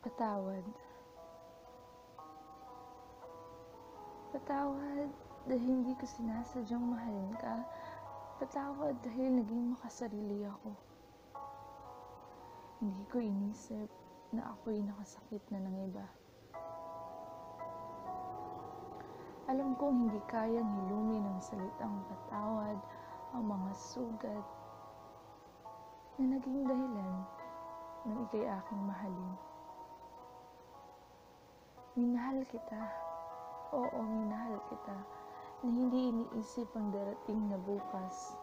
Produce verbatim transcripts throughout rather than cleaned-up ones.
Patawad. Patawad dahil hindi ko sinasadyang mahalin ka. Patawad dahil naging makasarili ako. Hindi ko inisip na ako'y nakasakit na ng iba. Alam kong hindi kayang hilumi ng salitang patawad ang mga sugat na naging dahilan ng ika'y aking mahalin. Minahal kita. Oo, minahal kita na hindi iniisip ang darating na bukas.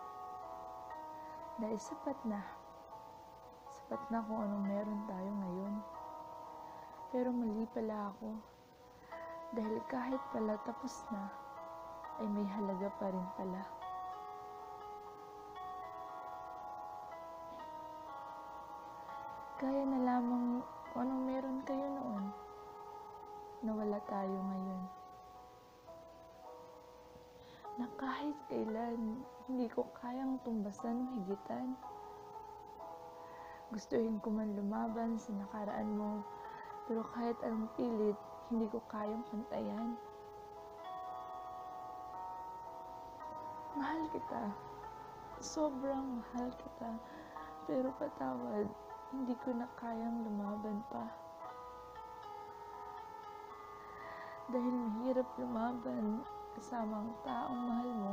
Dahil sapat na. Sapat na kung anong meron tayo ngayon. Pero mali pala ako. Dahil kahit pala tapos na, ay may halaga pa rin pala. Kaya na lamang kung anong meron kayo noon, na wala tayo ngayon. Na kahit kailan, hindi ko kayang tumbasan o higitan. Gustuhin ko man lumaban sa nakaraan mo, pero kahit anong pilit, hindi ko kayang pantayan. Mahal kita. Sobrang mahal kita. Pero patawad, hindi ko na kayang lumaban pa. Dahil mahirap lumaban kasama ang taong mahal mo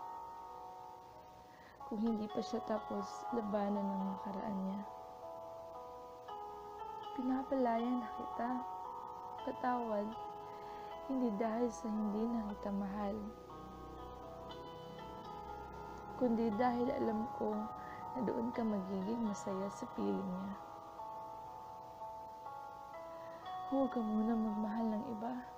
kung hindi pa siya tapos labanan ng nakaraan niya. Pinapalayan na kita. Patawad, hindi dahil sa hindi na kita mahal, kundi dahil alam ko na doon ka magiging masaya sa piling niya. Huwag ka muna magmahal ng iba.